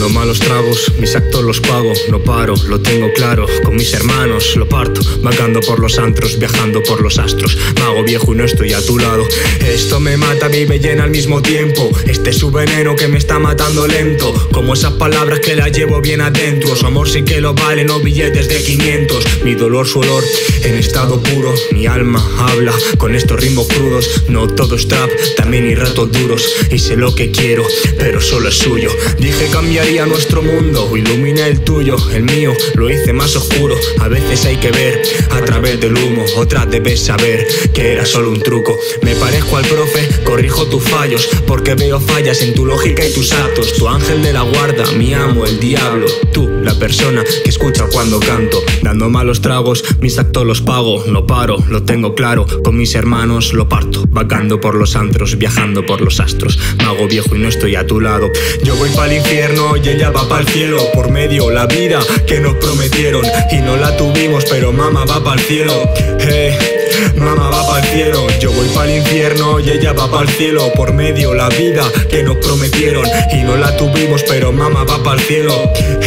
Dando malos tragos, mis actos los pago, no paro, lo tengo claro. Con mis hermanos lo parto, vagando por los antros, viajando por los astros. Mago viejo y no estoy a tu lado. Esto me mata, a mí me llena al mismo tiempo. Este es su veneno que me está matando lento. Como esas palabras que las llevo bien adentro. Su amor sí que lo vale, no billetes de 500. Mi dolor, su olor, en estado puro. Mi alma habla con estos ritmos crudos. No todo es trap, también hay ratos duros. Y sé lo que quiero, pero solo es suyo. Dije cambiaría nuestro mundo, ilumina el tuyo. El mío lo hice más oscuro. A veces hay que ver a través del humo, otras debes saber que era solo un truco. Me parezco al profe, corrijo tus fallos, porque veo fallas en tu lógica y tus actos. Tu ángel de la guarda, mi amo, el diablo. Tú, la persona que escucha cuando canto. Dando malos tragos, mis actos los pago. No paro, lo tengo claro. Con mis hermanos lo parto, vagando por los antros, viajando por los astros. Mago viejo y no estoy a tu lado. Yo voy pa'l infierno y ella va pa'l cielo. Por medio la vida que nos prometieron y no la tuvimos, pero mamá va pa'l cielo. Mamá va pa'l cielo. Yo voy pa'l infierno y ella va pa'l cielo. Por medio la vida que nos prometieron y no la tuvimos, pero mamá va pa'l cielo.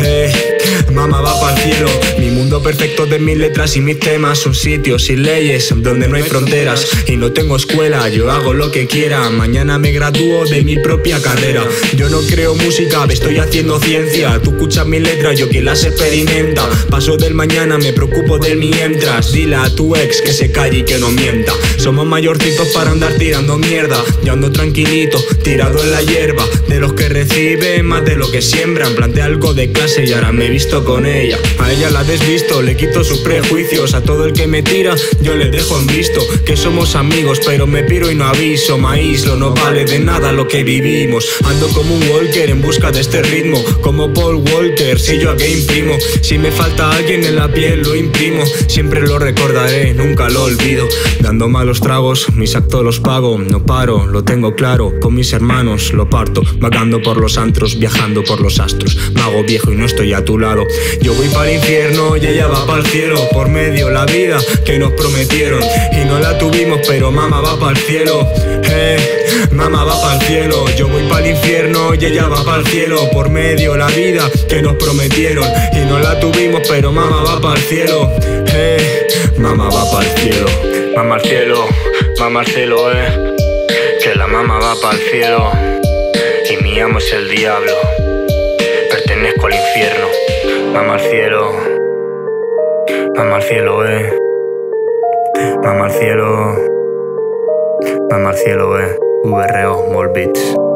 Mamá va pa'l cielo. Mi mundo perfecto de mis letras y mis temas. Un sitio sin leyes, donde no hay fronteras. Y no tengo escuela, yo hago lo que quiera. Mañana me gradúo de mi propia carrera. Yo no creo música, estoy haciendo ciencia. Tú escuchas mis letras, yo quien las experimenta. Paso del mañana, me preocupo del mientras. Dile a tu ex que se calle y que no mienta. Somos mayorcitos para andar tirando mierda. Yo ando tranquilito, tirado en la hierba. De los que reciben más de lo que siembran. Planteé algo de clase y ahora me he visto con ella. A ella la desvisto, le quito sus prejuicios. A todo el que me tira, yo le dejo en visto que somos amigos, pero me piro y no aviso. Me aíslo, no vale de nada lo que vivimos. Ando como un walker en busca de este ritmo. Como Paul Walker, si yo aquí imprimo. Si me falta alguien en la piel lo imprimo. Siempre lo recordaré, nunca lo olvido. Dando malos tragos, mis actos los pago. No paro, lo tengo claro. Con mis hermanos lo parto, vagando por los antros, viajando por los astros. Mago viejo y no estoy a tu lado. Yo voy pa'l infierno y ella va pa'l cielo. Por medio la vida que nos prometieron y no la tuvimos, pero mamá va pa'l cielo. Mamá va pa'l cielo. Yo voy pa'l infierno y ella va pa'l cielo. Por medio la vida que nos prometieron y no la tuvimos, pero mamá va pa'l cielo. Mamá va pa'l cielo. Mamá al cielo, mamá al cielo, que la mamá va pa'l cielo y mi amo es el diablo. Pertenezco al infierno. Mamá al cielo, mamá al cielo, mamá al cielo, mamá al cielo, VRO, Small Beats.